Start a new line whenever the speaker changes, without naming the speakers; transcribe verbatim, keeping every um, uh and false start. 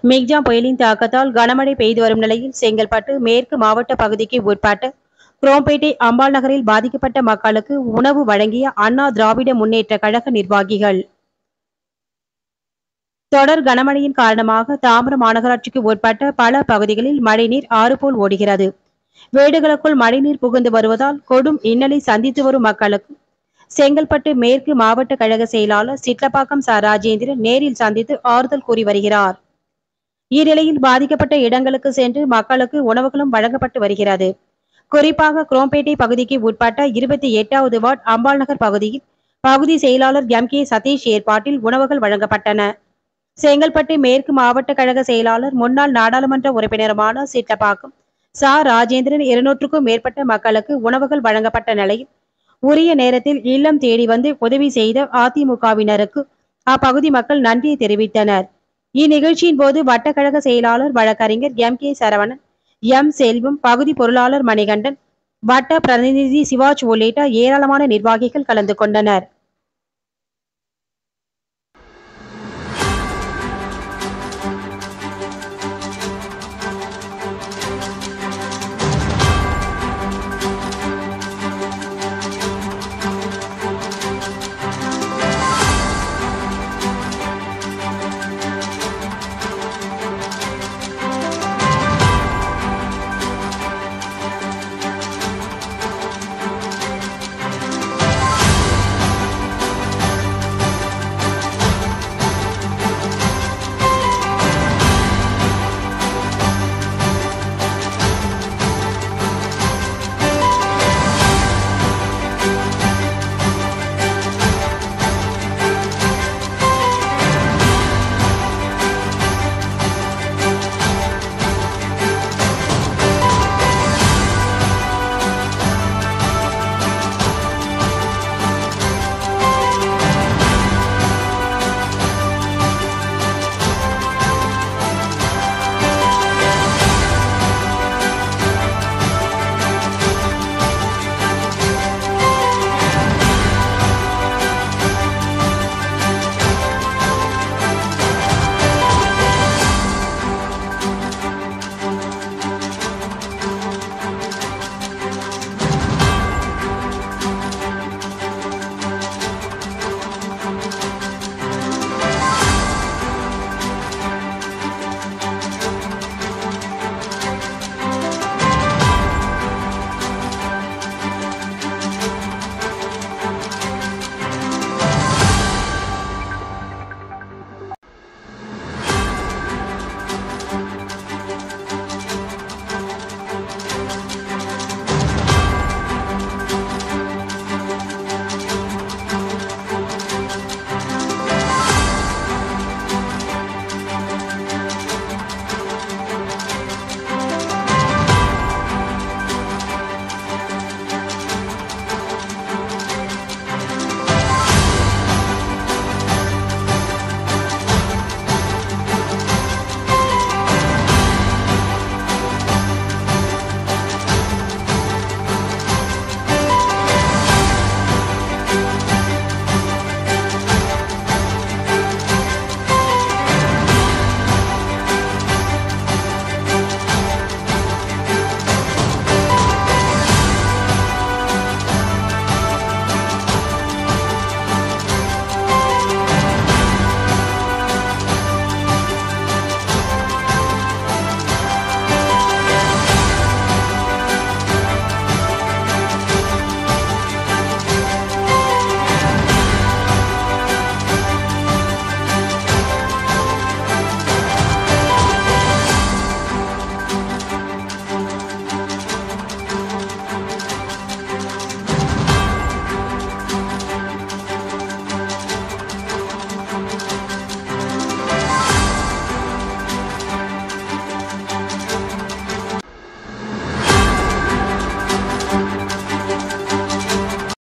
Michaung புயலின் தாக்கத்தால் கனமழை பெய்து வரும் நிலையில் செங்கல்பட்டு மேற்கு மாவட்ட பகுதிக்கு உட்பட்ட குரோம்பேட்டை அம்பாள் நகரில் பாதிக்கப்பட்ட மக்களுக்கு உணவு வழங்கிய அண்ணா திராவிட முன்னேற்ற கழக நிர்வாகிகள். தொடர் கனமழையின் காரணமாக தாம்பரம் மாநகராட்சிக்கு உட்பட்ட பல பகுதிகளில் மழைநீர் ஆறு போல் ஓடுகிறது. வீடுகளுக்குள் மழைநீர் புகுந்து வருவதால் கொடும் இன்னலை சந்தித்து வரும் மக்களுக்கு செங்கல்பட்டு மேற்கு மாவட்ட கழக செயலாளர் சிட்லப்பாக்கம் ச ராஜேந்திரன் நேரில் சந்தித்து ஆறுதல் கூறி வருகிறார். இந்நிலையில் பாதிக்கப்பட்ட இடங்களுக்கு சென்று மக்களுக்கு உணவுகளும் வழங்கப்பட்டு வருகிறது. குறிப்பாக குரோம்பேட்டை பகுதிக்கு உட்பட்ட இருபத்தி எட்டாவது வார்டு அம்பாள் நகர் பகுதியில் பகுதி செயலாளர் எம் கே சதீஷ் ஏற்பாட்டில் உணவுகள் வழங்கப்பட்டன. செங்கல்பட்டு மேற்கு மாவட்ட கழக செயலாளர் முன்னாள் நாடாளுமன்ற உறுப்பினருமான சிட்லப்பாக்கம் ச ராஜேந்திரன் இருநூற்றுக்கும் மேற்பட்ட மக்களுக்கு உணவுகள் வழங்கப்பட்ட நிலையில் உரிய நேரத்தில் இல்லம் தேடி வந்து உதவி செய்த அதிமுகவினருக்கு அப்பகுதி மக்கள் நன்றியை தெரிவித்தனர். இந்நிகழ்ச்சியின் போது வட்டக்கழக செயலாளர் வழக்கறிஞர் M K Saravanan, M Selvam, பகுதி பொருளாளர் மணிகண்டன், வட்ட பிரதிநிதி சிவாஜ் உள்ளிட்ட ஏராளமான நிர்வாகிகள் கலந்து கொண்டனர்.